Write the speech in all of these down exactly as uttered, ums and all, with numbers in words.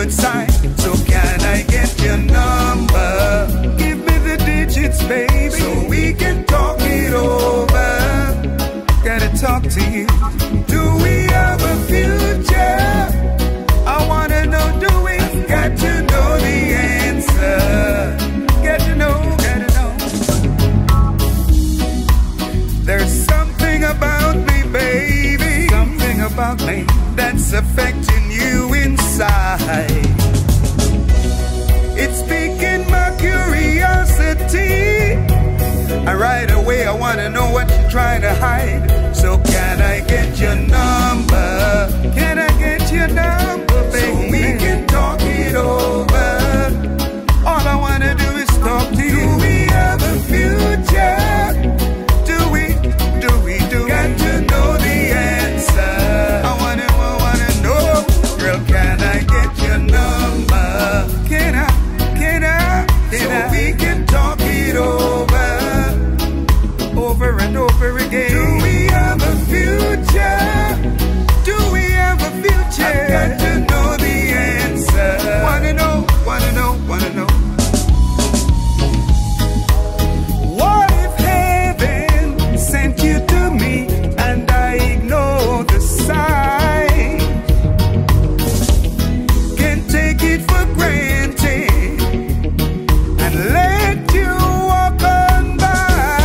good sign. So can I get your number? Give me the digits, baby, so we can talk it over. Gotta talk to you. Do we have a future? I wanna know, do we? Got to know the answer. Got to know, gotta know. There's something about me, baby, something about me that's affecting you inside. It's piquing my curiosity. I right away, I wanna know what you're trying to hide. So can I get your number? Can I get your number, baby? So we can talk it over. All I wanna do is talk to you. Do we have a future? Do we, do we, do Got we? to know the answer. I wanna, I wanna know. Girl, can I get your number? Can I, can I, can so I? we can talk it over. Over and over again. Do we have a future? Do we have a future? I've got to know the answer. Wanna know, wanna know, wanna know. What if heaven sent you to me and I ignore the sign? Can't take it for granted and let you walk on by.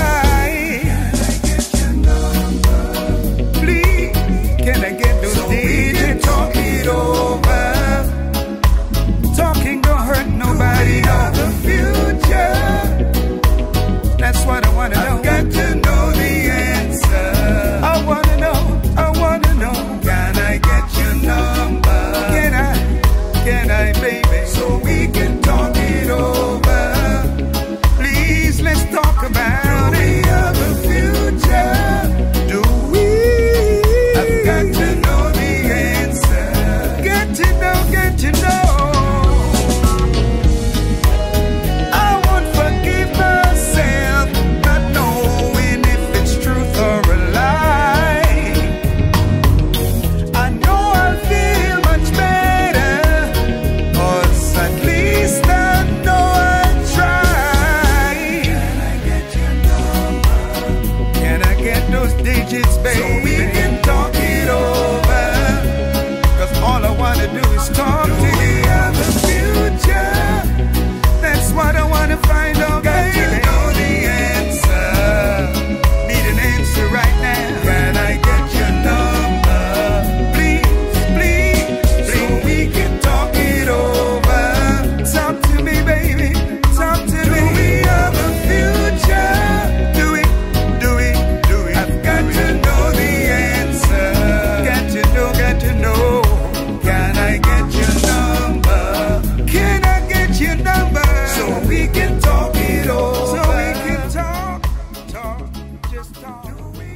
Can I get those so digits? We can talk it over. Talking don't hurt nobody. Know the future. That's what I wanna know. I've got to know the answer. I wanna know. I wanna know. Can I get your number? Can I? Can I, baby? So we can talk it over. Please, let's talk about it. Do we have a future? Do we? Got to know the answer. Get to know, get to know. I won't forgive myself not knowing if it's truth or a lie. I know I'll feel much better, 'cause at least I know I tried. Can I get your number? Can I get those digits, baby? So we can talk it over. 'Cause all I wanna do is talk do to you. We have a future. That's what I wanna find out. Got baby. to know the answer. Need an answer right now. Can I get your number? Please, please, please. So we can talk it over. Talk to me, baby. Talk to do me. Do we have a future? Do we, do we, do we? I've got to know the answer. Got to know, got to know. Can I get your number? Can I get your number? So we can talk it over. So we can talk, talk, just talk. Do we